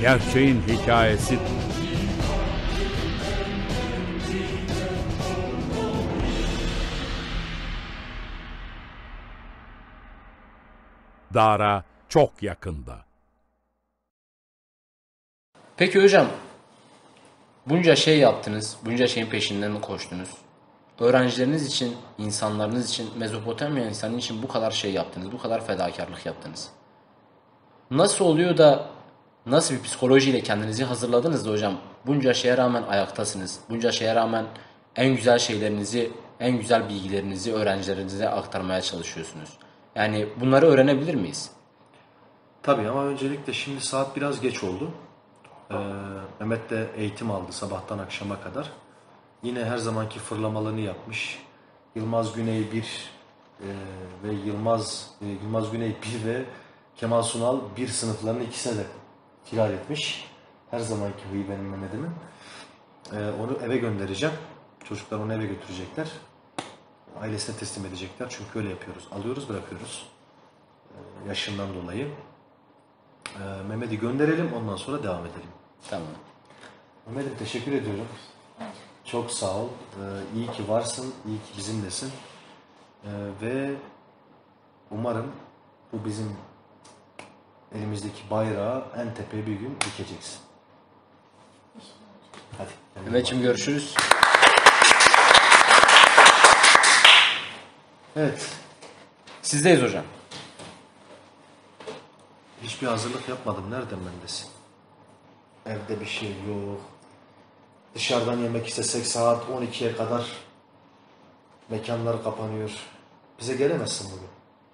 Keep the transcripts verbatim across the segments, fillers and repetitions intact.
gerçeğin hikayesidir. Dara çok yakında. Peki hocam, bunca şey yaptınız, bunca şeyin peşinden koştunuz. Öğrencileriniz için, insanlarınız için, Mezopotamya insanı için bu kadar şey yaptınız, bu kadar fedakarlık yaptınız. Nasıl oluyor da, nasıl bir psikolojiyle kendinizi hazırladınız da hocam? Bunca şeye rağmen ayaktasınız. Bunca şeye rağmen en güzel şeylerinizi, en güzel bilgilerinizi öğrencilerinize aktarmaya çalışıyorsunuz. Yani bunları öğrenebilir miyiz? Tabii ama öncelikle şimdi saat biraz geç oldu. Ee, Mehmet de eğitim aldı sabahtan akşama kadar. Yine her zamanki fırlamalarını yapmış. Yılmaz Güney bir e, ve Yılmaz e, Yılmaz Güney bir ve Kemal Sunal bir sınıflarının ikisine de firar etmiş. Her zamanki huyu benim Mehmet'imin. Ee, onu eve göndereceğim. Çocuklar onu eve götürecekler. Ailesine teslim edecekler. Çünkü öyle yapıyoruz. Alıyoruz, bırakıyoruz. Ee, yaşından dolayı. Ee, Mehmet'i gönderelim, ondan sonra devam edelim. Tamam. Mehmet'im teşekkür ediyorum. Çok sağ ol. Ee, iyi ki varsın, iyi ki bizimlesin. Ee, ve umarım bu bizim elimizdeki bayrağı en tepeye bir gün dikeceksin. Hadi. Mehmetciğim görüşürüz. Evet. Sizdeyiz hocam. Hiçbir hazırlık yapmadım. Nereden bendesin? Evde bir şey yok. Dışarıdan yemek istesek saat on ikiye kadar mekanlar kapanıyor. Bize gelemezsin bugün.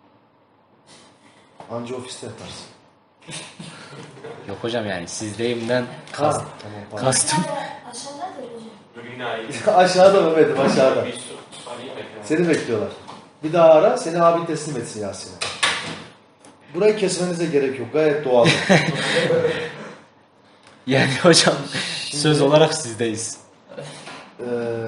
Anca ofiste yatarsın. Yok hocam yani sizdeyimden Ha, kast, tamam, pardon. kastım. Aşağıdadır hocam. Aşağıda Mehmet'im aşağıda. Seni bekliyorlar. Bir daha ara, seni abi teslim etsin Yasin'e. Burayı kesmenize gerek yok. Gayet doğal. Yani hocam söz olarak sizdeyiz. Ee,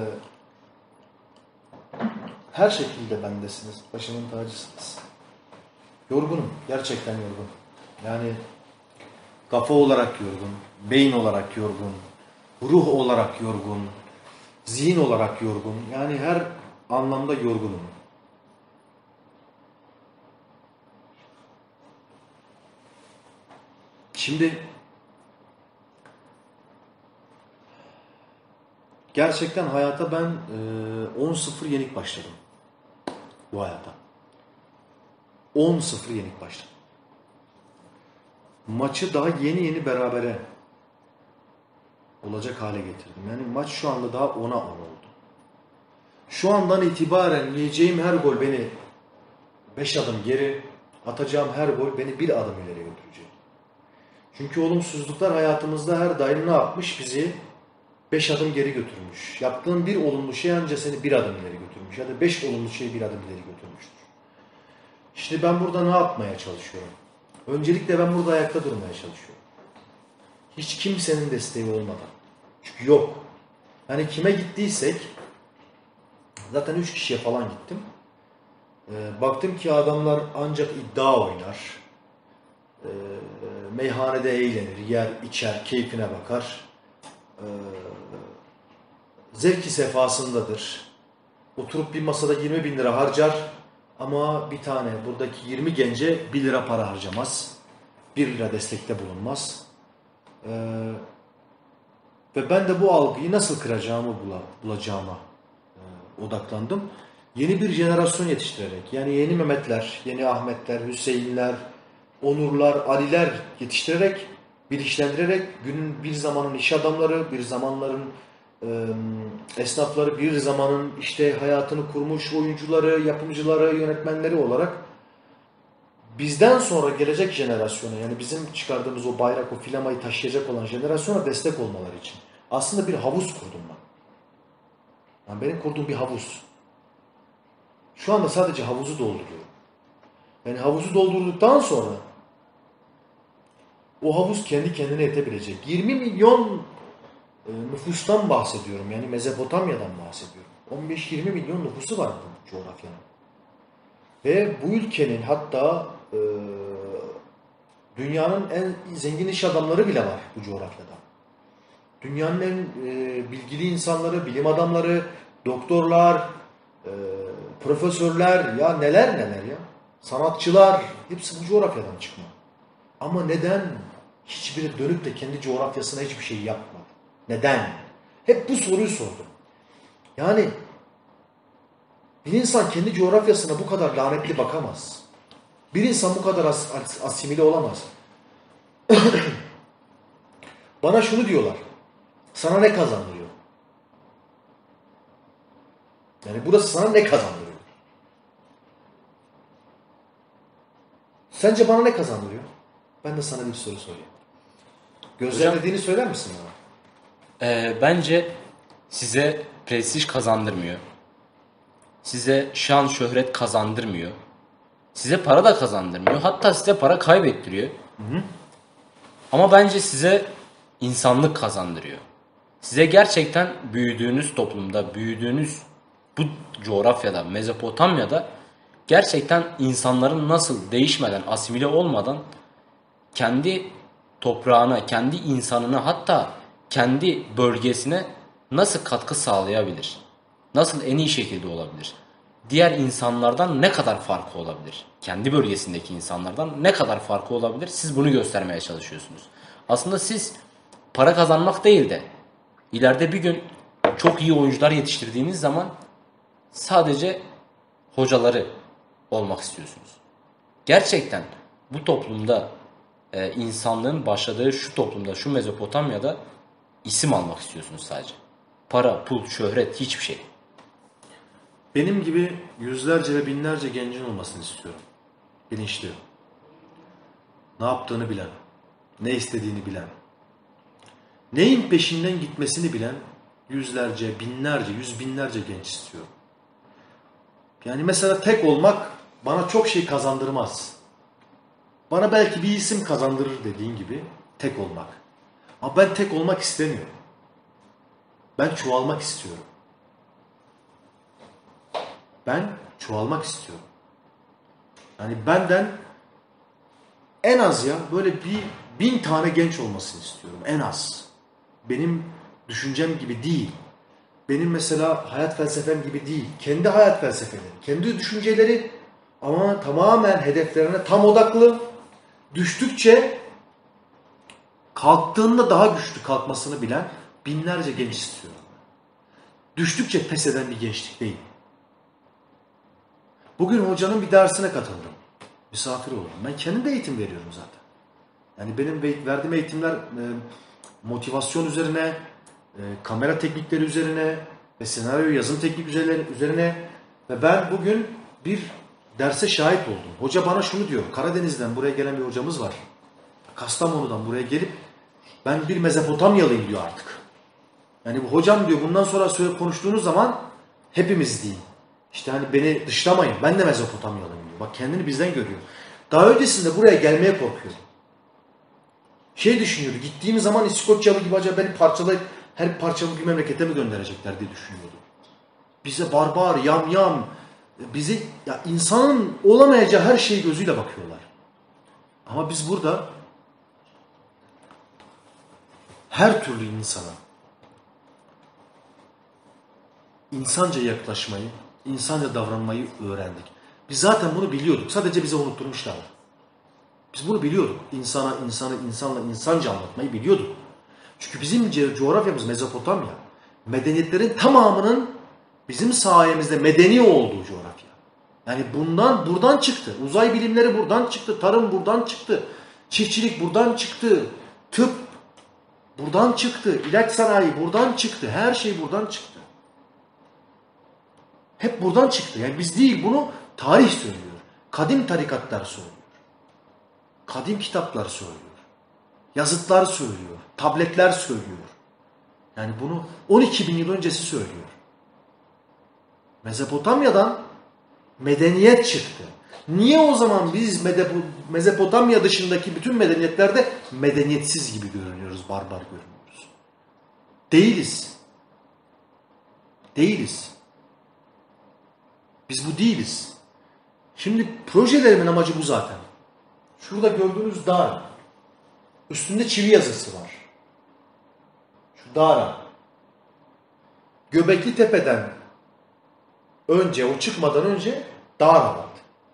her şekilde bendesiniz. Başımın tacısınız. Yorgunum. Gerçekten yorgun. Yani kafa olarak yorgun. Beyin olarak yorgun. Ruh olarak yorgun. Zihin olarak yorgun. Yani her anlamda yorgunum. Şimdi gerçekten hayata ben on sıfır yenik başladım. Bu hayata. on sıfır yenik başladım. Maçı daha yeni yeni berabere olacak hale getirdim. Yani maç şu anda daha ona on oldu. Şu andan itibaren yiyeceğim her gol beni beş adım geri, atacağım her gol beni bir adım ileri götürecek. Çünkü olumsuzluklar hayatımızda her daim ne yapmış? Bizi beş adım geri götürmüş. Yaptığın bir olumlu şey ancak seni bir adım ileri götürmüş. Ya da beş olumlu şey bir adım ileri götürmüştür. Şimdi ben burada ne yapmaya çalışıyorum? Öncelikle ben burada ayakta durmaya çalışıyorum. Hiç kimsenin desteği olmadan. Çünkü yok. Hani kime gittiysek, zaten üç kişiye falan gittim. E, baktım ki adamlar ancak iddia oynar. E, meyhanede eğlenir, yer, içer, keyfine bakar. E, zevki sefasındadır. Oturup bir masada yirmi bin lira harcar ama bir tane buradaki yirmi gence bir lira para harcamaz. bir lira destekte bulunmaz. Ee, ve ben de bu algıyı nasıl kıracağımı bula, bulacağıma e, odaklandım. Yeni bir jenerasyon yetiştirerek, yani yeni Mehmetler, yeni Ahmetler, Hüseyinler, Onurlar, Aliler yetiştirerek, bilinçlendirerek günün bir zamanın iş adamları, bir zamanların e, esnafları, bir zamanın işte hayatını kurmuş oyuncuları, yapımcıları, yönetmenleri olarak bizden sonra gelecek jenerasyona, yani bizim çıkardığımız o bayrak, o filamayı taşıyacak olan jenerasyona destek olmaları için aslında bir havuz kurdum ben. Yani benim kurduğum bir havuz. Şu anda sadece havuzu dolduruyorum. Yani havuzu doldurduktan sonra o havuz kendi kendine yetebilecek. yirmi milyon nüfustan bahsediyorum. Yani Mezopotamya'dan bahsediyorum. on beş yirmi milyon nüfusu var bu coğrafyanın. Ve bu ülkenin hatta e, Dünyanın en zengin iş adamları bile var bu coğrafyada. Dünyanın en e, bilgili insanları, bilim adamları, doktorlar, e, profesörler, ya neler neler ya. Sanatçılar, hepsi bu coğrafyadan çıkma. Ama neden hiçbiri dönüp de kendi coğrafyasına hiçbir şey yapmadı? Neden? Hep bu soruyu sordum. Yani bir insan kendi coğrafyasına bu kadar lanetli bakamaz. Bir insan bu kadar as as asimile olamaz. Bana şunu diyorlar. Sana ne kazandırıyor? Yani burası sana ne kazandırıyor? Sence bana ne kazandırıyor? Ben de sana bir soru sorayım. Gözlemlediğini söyler misin bana? Ee, bence size prestij kazandırmıyor. Size şan, şöhret kazandırmıyor. Size para da kazandırmıyor. Hatta size para kaybettiriyor. Hı hı. Ama bence size insanlık kazandırıyor. Size gerçekten büyüdüğünüz toplumda, büyüdüğünüz bu coğrafyada, Mezopotamya'da gerçekten insanların nasıl değişmeden, asimile olmadan kendi toprağına, kendi insanına, hatta kendi bölgesine nasıl katkı sağlayabilir? Nasıl en iyi şekilde olabilir? Diğer insanlardan ne kadar farkı olabilir? Kendi bölgesindeki insanlardan ne kadar farkı olabilir? Siz bunu göstermeye çalışıyorsunuz. Aslında siz para kazanmak değil de ileride bir gün çok iyi oyuncular yetiştirdiğiniz zaman sadece hocaları olmak istiyorsunuz. Gerçekten bu toplumda e, insanlığın başladığı şu toplumda, şu Mezopotamya'da isim almak istiyorsunuz sadece. Para, pul, şöhret, hiçbir şey. Benim gibi yüzlerce ve binlerce gencin olmasını istiyorum. Bilinçli. Ne yaptığını bilen, ne istediğini bilen, neyin peşinden gitmesini bilen yüzlerce, binlerce, yüz binlerce genç istiyorum. Yani mesela tek olmak bana çok şey kazandırmaz. Bana belki bir isim kazandırır dediğin gibi tek olmak. Ama ben tek olmak istemiyorum. Ben çoğalmak istiyorum. Ben çoğalmak istiyorum. Yani benden en az ya böyle bir bin tane genç olmasını istiyorum. En az. Benim düşüncem gibi değil. Benim mesela hayat felsefem gibi değil. Kendi hayat felsefeleri, kendi düşünceleri ama tamamen hedeflerine tam odaklı. Düştükçe kalktığında daha güçlü kalkmasını bilen binlerce genç istiyorum. Düştükçe pes eden bir gençlik değil. Bugün hocanın bir dersine katıldım. Misafir oldum. Ben kendim de eğitim veriyorum zaten. Yani benim verdiğim eğitimler e, motivasyon üzerine, e, kamera teknikleri üzerine ve senaryo yazım teknik üzerine ve ben bugün bir derse şahit oldum. Hoca bana şunu diyor. Karadeniz'den buraya gelen bir hocamız var. Kastamonu'dan buraya gelip ben bir Mezopotamyalıyım diyor artık. Yani bu hocam diyor bundan sonra söyle konuştuğunuz zaman hepimiz deyin. İşte hani beni dışlamayın. Ben de Mezopotamyalıyım diyor. Bak kendini bizden görüyor. Daha öncesinde buraya gelmeye korkuyordu. Şey düşünüyordu. Gittiğim zaman İskoçyalı gibi acaba beni parçalayıp her parçalı bir memlekete mi gönderecekler diye düşünüyordu. Bize barbar, yam yam, bizi ya insanın olamayacağı her şeyi gözüyle bakıyorlar. Ama biz burada her türlü insana insanca yaklaşmayı, insanca davranmayı öğrendik. Biz zaten bunu biliyorduk. Sadece bize unutturmuşlar. Biz bunu biliyorduk. İnsana, insanı, insanla insanca anlatmayı biliyorduk. Çünkü bizim coğrafyamız Mezopotamya. Medeniyetlerin tamamının bizim sayemizde medeni olduğu coğrafya. Yani bundan buradan çıktı. Uzay bilimleri buradan çıktı. Tarım buradan çıktı. Çiftçilik buradan çıktı. Tıp buradan çıktı. İlaç sanayi buradan çıktı. Her şey buradan çıktı. Hep buradan çıktı. Yani biz değil bunu tarih söylüyor. Kadim tarikatlar söylüyor. Kadim kitaplar söylüyor. Yazıtlar söylüyor. Tabletler söylüyor. Yani bunu on iki bin yıl öncesi söylüyor. Mezopotamya'dan medeniyet çıktı. Niye o zaman biz Mezopotamya dışındaki bütün medeniyetlerde medeniyetsiz gibi görünüyoruz, barbar görünüyoruz? Değiliz. Değiliz. Biz bu değiliz. Şimdi projelerimin amacı bu zaten. Şurada gördüğünüz Dara. Üstünde çivi yazısı var. Şu Dara. Göbekli Tepe'den önce, o çıkmadan önce Dara vardı.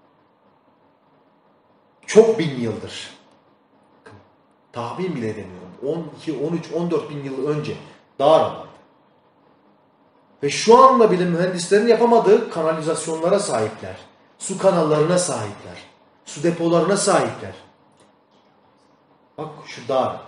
Çok bin yıldır. Tahmin bile edemiyorum. on iki, on üç, on dört bin yıl önce Dara vardı. Ve şu anda bile mühendislerin yapamadığı kanalizasyonlara sahipler. Su kanallarına sahipler. Su depolarına sahipler. Bak şu Dara.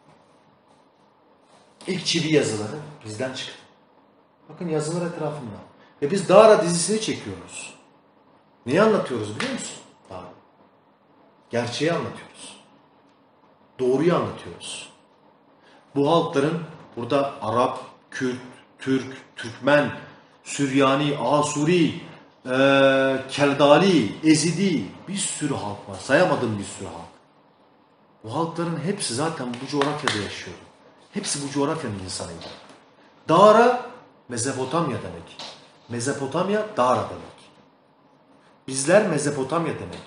İlk çivi yazıları bizden çıktı. Bakın yazılar etrafında. Ve biz Dara dizisini çekiyoruz. Neyi anlatıyoruz biliyor musun? Dara. Gerçeği anlatıyoruz. Doğruyu anlatıyoruz. Bu halkların burada Arap, Kürt, Türk, Türkmen, Süryani, Asuri, e, Keldali, Ezidi, bir sürü halk var. Sayamadığım bir sürü halk. Bu halkların hepsi zaten bu coğrafyada yaşıyor. Hepsi bu coğrafyanın insanıydı. Dara, Mezopotamya demek. Mezopotamya, Dara demek. Bizler Mezopotamya demek.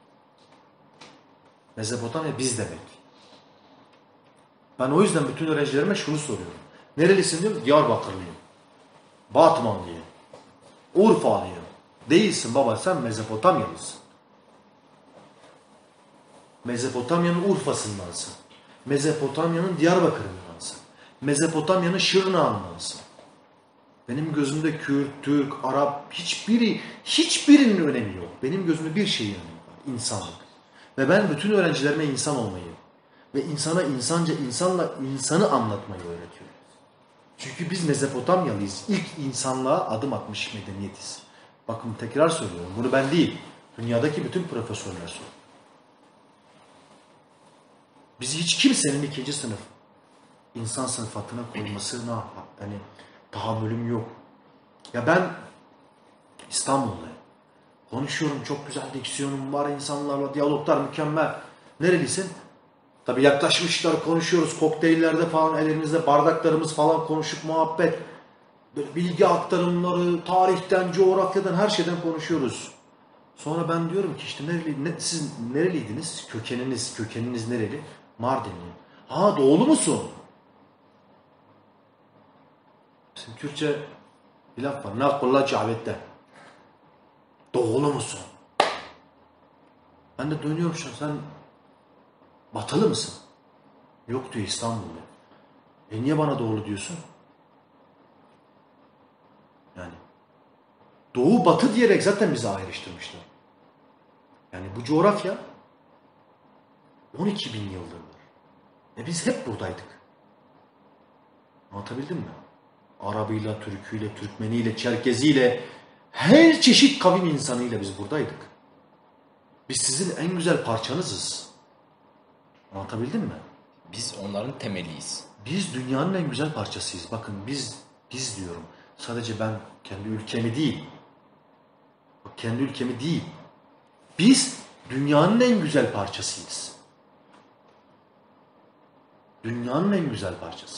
Mezopotamya biz demek. Ben o yüzden bütün öğrencilerime şunu soruyorum. Nerelisin diyorum? Diyarbakırlıyım. Batmanlıyım. Urfalıyım. Değilsin baba, sen Mezopotamyalısın. Mezopotamya'nın Urfa'sındansın. Mezopotamya'nın Diyarbakır'ındansın. Mezopotamya'nın Şırnak'ındansın. Benim gözümde Kürt, Türk, Arap hiçbiri, hiçbirinin önemi yok. Benim gözümde bir şeyin önemi var. İnsanlık. Ve ben bütün öğrencilerime insan olmayı ve insana insanca insanla insanı anlatmayı öğretiyorum. Çünkü biz Mezopotamyalıyız. İlk insanlığa adım atmış medeniyetiz. Bakın tekrar söylüyorum. Bunu ben değil. Dünyadaki bütün profesörler söylüyor. Bizi hiç kimsenin ikinci sınıf insan sıfatına koymasına yani tahammülüm yok. Ya ben İstanbul'dayım. Konuşuyorum, çok güzel diksiyonum var, insanlarla diyaloglar mükemmel. Nerelisin? Tabii yaklaşmışlar, konuşuyoruz, kokteyllerde falan elimizde bardaklarımız falan konuşup muhabbet. Böyle bilgi aktarımları, tarihten, coğrafyadan her şeyden konuşuyoruz. Sonra ben diyorum ki işte nereli, ne, siz nereliydiniz? Kökeniniz, kökeniniz nereli? Mardinli. Ha, doğulu musun? Bizim Türkçe bir laf var. Nakulla cavette. Doğulu musun? Ben de dönüyorum şu an. Sen Batılı mısın? Yok diyor, İstanbul'da. E niye bana doğulu diyorsun? Yani doğu batı diyerek zaten bizi ayrıştırmışlar. Yani bu coğrafya on iki bin yıldır var. E biz hep buradaydık. Anlatabildim mi? Arabıyla, Türküyle, Türkmeniyle, Çerkeziyle, her çeşit kavim insanıyla biz buradaydık. Biz sizin en güzel parçanızız. Anlatabildim mi? Biz onların temeliyiz. Biz dünyanın en güzel parçasıyız. Bakın biz, biz diyorum. Sadece ben kendi ülkemi değil. Bak, kendi ülkemi değil. Biz dünyanın en güzel parçasıyız. Dünyanın en güzel parçası.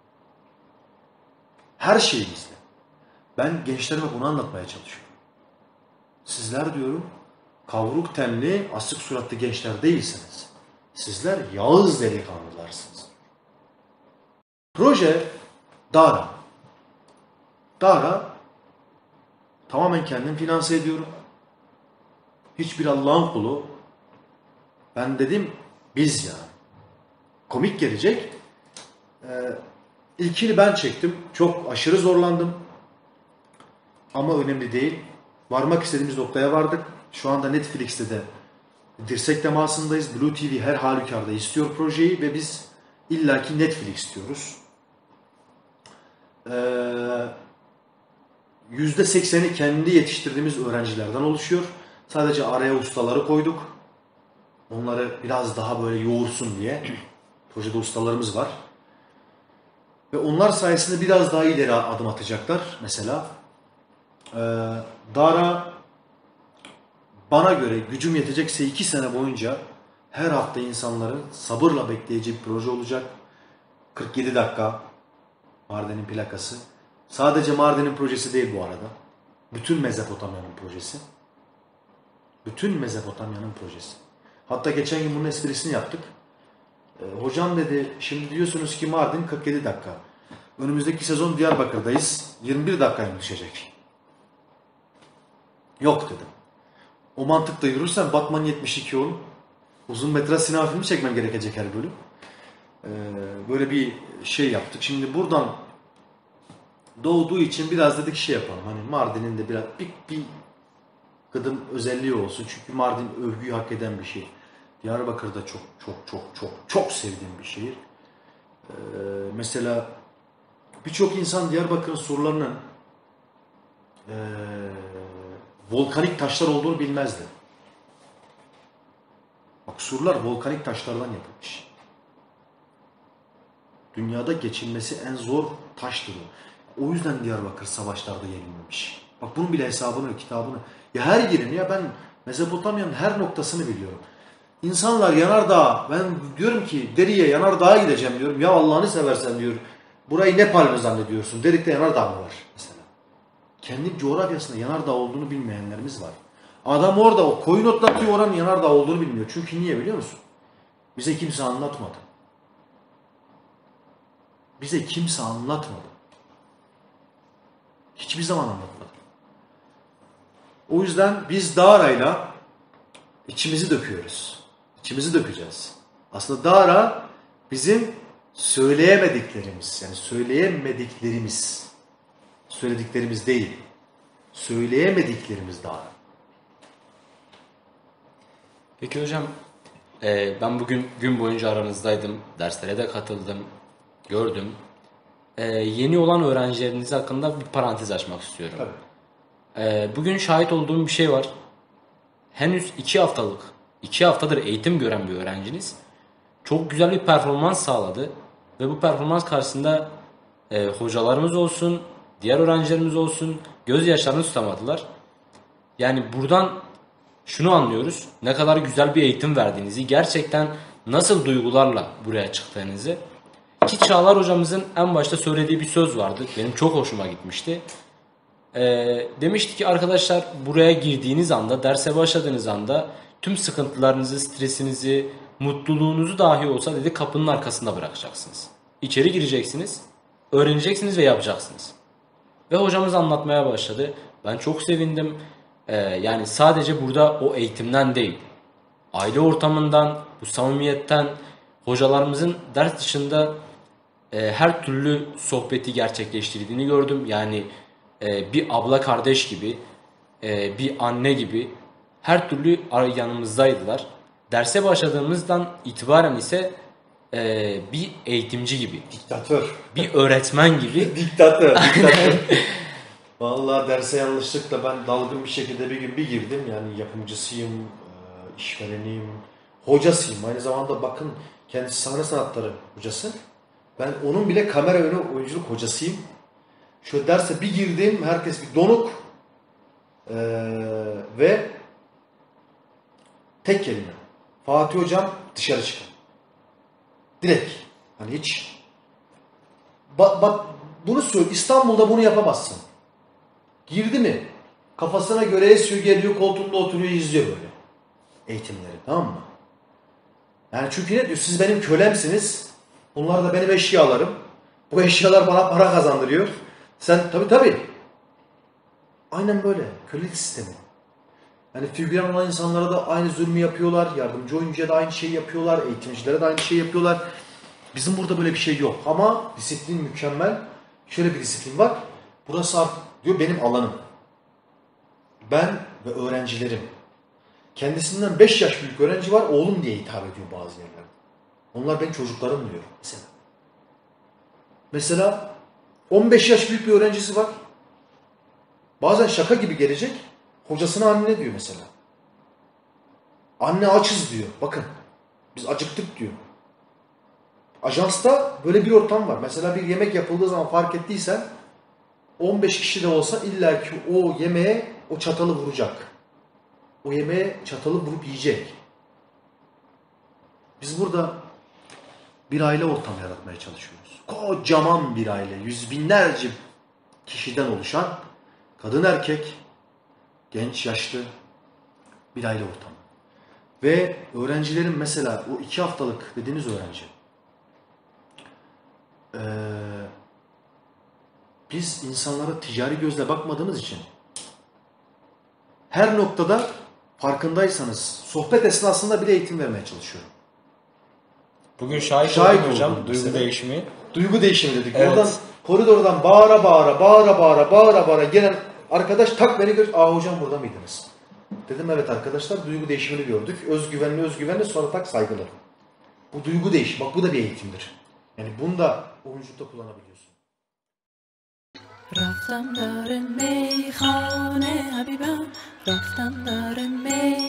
Her şeyimizle. Ben gençlerime bunu anlatmaya çalışıyorum. Sizler diyorum kavruk tenli, asık suratlı gençler değilsiniz. Sizler Yağız delikanlılarsınız. Proje Dara. Dara tamamen kendim finanse ediyorum. Hiçbir Allah'ın kulu. Ben dedim biz ya. Komik gelecek. Ee, ilkini ben çektim. Çok aşırı zorlandım. Ama önemli değil. Varmak istediğimiz noktaya vardık. Şu anda Netflix'te de dirsek temasındayız. Blue T V her halükarda istiyor projeyi ve biz illaki Netflix diyoruz. Ee, yüzde sekseni kendi yetiştirdiğimiz öğrencilerden oluşuyor. Sadece araya ustaları koyduk. Onları biraz daha böyle yoğursun diye. Projede ustalarımız var. Ve onlar sayesinde biraz daha ileri adım atacaklar. Mesela e, Dara bana göre gücüm yetecekse iki sene boyunca her hafta insanların sabırla bekleyeceği bir proje olacak. kırk yedi dakika Mardin'in plakası. Sadece Mardin'in projesi değil bu arada. Bütün Mezopotamya'nın projesi. Bütün Mezopotamya'nın projesi. Hatta geçen gün bunun esprisini yaptık. Ee, hocam dedi, şimdi diyorsunuz ki Mardin kırk yedi dakika. Önümüzdeki sezon Diyarbakır'dayız. yirmi bir dakikaya mı düşecek? Yok dedim. O mantıkla yürürsen Batman yetmiş iki olur. Uzun metraj sinema filmi çekmem gerekecek her bölüm. Ee, böyle bir şey yaptık. Şimdi buradan doğduğu için biraz dedik şey yapalım. Hani Mardin'in de biraz bir, bir gıdım özelliği olsun. Çünkü Mardin övgüyü hak eden bir şehir. Diyarbakır'da çok çok çok çok çok sevdiğim bir şehir. Ee, mesela birçok insan Diyarbakır'ın surlarının ee, volkanik taşlar olduğunu bilmezdi. Bak, surlar volkanik taşlardan yapılmış. Dünyada geçilmesi en zor taştır o. O yüzden Diyarbakır savaşlarda yenilmemiş. Bak, bunun bile hesabını, kitabını. Ya her yerini, ya ben Mezopotamya'nın her noktasını biliyorum. İnsanlar yanardağ, ben diyorum ki Deri'ye, yanardağa gideceğim diyorum. Ya Allah'ını seversen diyor. Burayı Nepal mi zannediyorsun? Derik'te yanardağ mı var mesela? Kendi coğrafyasında yanardağ olduğunu bilmeyenlerimiz var. Adam orada o koyun otlatıyor, oranın yanardağ olduğunu bilmiyor. Çünkü niye biliyor musun? Bize kimse anlatmadı. Bize kimse anlatmadı. Hiçbir zaman anlatmadı. O yüzden biz Dara'yla içimizi döküyoruz. İçimizi dökeceğiz. Aslında Dara bizim söyleyemediklerimiz. Yani söyleyemediklerimiz. Söylediklerimiz değil. Söyleyemediklerimiz Dara. Peki hocam, e, ben bugün gün boyunca aranızdaydım. Derslere de katıldım. Gördüm. E, yeni olan öğrencileriniz hakkında bir parantez açmak istiyorum. Tabii. E, bugün şahit olduğum bir şey var. Henüz iki haftalık, iki haftadır eğitim gören bir öğrenciniz çok güzel bir performans sağladı. Ve bu performans karşısında e, hocalarımız olsun, diğer öğrencilerimiz olsun gözyaşlarını tutamadılar. Yani buradan şunu anlıyoruz. Ne kadar güzel bir eğitim verdiğinizi, gerçekten nasıl duygularla buraya çıktığınızı. Ki Çağlar hocamızın en başta söylediği bir söz vardı. Benim çok hoşuma gitmişti. Ee, demişti ki arkadaşlar, buraya girdiğiniz anda, derse başladığınız anda tüm sıkıntılarınızı, stresinizi, mutluluğunuzu dahi olsa dedi kapının arkasında bırakacaksınız. İçeri gireceksiniz, öğreneceksiniz ve yapacaksınız. Ve hocamız anlatmaya başladı. Ben çok sevindim. Ee, yani sadece burada o eğitimden değil, aile ortamından, bu samimiyetten, hocalarımızın ders dışında e, her türlü sohbeti gerçekleştirdiğini gördüm. Yani e, bir abla kardeş gibi, e, bir anne gibi her türlü yanımızdaydılar. Derse başladığımızdan itibaren ise e, bir eğitimci gibi, Diktatör. bir öğretmen gibi. Diktatör. Diktatör. Vallahi derse yanlışlıkla ben dalgın bir şekilde bir gün bir girdim. Yani yapımcısıyım, işvereniyim, hocasıyım. Aynı zamanda bakın, kendisi sahne sanatları hocası. Ben onun bile kamera önü oyunculuk hocasıyım. Şöyle derse bir girdim, herkes bir donuk ee, ve tek kelime. Fatih hocam dışarı çıkın. Direkt. Hani hiç. Bak, bak bunu söyle. İstanbul'da bunu yapamazsın. Girdi mi? Kafasına göre esiyor, geliyor, koltuğunda oturuyor, izliyor böyle eğitimleri. Tamam mı? Yani çünkü ne diyor? Siz benim kölemsiniz. Bunlar da benim eşyalarım. Bu eşyalar bana para kazandırıyor. Sen tabii tabii. Aynen böyle. Kölelik sistemi. Yani figüran olan insanlara da aynı zulmü yapıyorlar. Yardımcı oyuncuya da aynı şeyi yapıyorlar. Eğitimcilere de aynı şeyi yapıyorlar. Bizim burada böyle bir şey yok. Ama disiplin mükemmel. Şöyle bir disiplin var. Burası artık diyor benim alanım. Ben ve öğrencilerim. Kendisinden beş yaş büyük öğrenci var. Oğlum diye hitap ediyor bazı yerlerde. Onlar benim çocuklarım diyor mesela. Mesela on beş yaş büyük bir öğrencisi var. Bazen şaka gibi gelecek. Hocasına anne diyor mesela. Anne açız diyor. Bakın biz acıktık diyor. Ajansta böyle bir ortam var. Mesela bir yemek yapıldığı zaman fark ettiysen on beş kişi de olsa illaki o yemeğe o çatalı vuracak. O yemeğe çatalı vurup yiyecek. Biz burada bir aile ortamı yaratmaya çalışıyoruz. Kocaman bir aile. Yüz binlerce kişiden oluşan kadın erkek, genç yaşlı bir aile ortamı. Ve öğrencilerin mesela o iki haftalık dediğiniz öğrenci. Ee, biz insanlara ticari gözle bakmadığımız için her noktada farkındaysanız sohbet esnasında bile eğitim vermeye çalışıyorum. Bugün şahit, Şahit oldum hocam oldum duygu mesela. değişimi. Duygu değişimi dedik. Evet. Oradan koridordan bağıra bağıra, bağıra bağıra, bağıra bağıra gelen arkadaş tak beni gör. Aa hocam burada mıydınız? Dedim evet arkadaşlar duygu değişimini gördük. Özgüvenli özgüvenli sonra tak saygılı. Bu duygu değişimi. Bak bu da bir eğitimdir. Yani bunu da oyunculukta kullanabiliyorsun. رفتم دار میخانه حبیبم رفتم دار می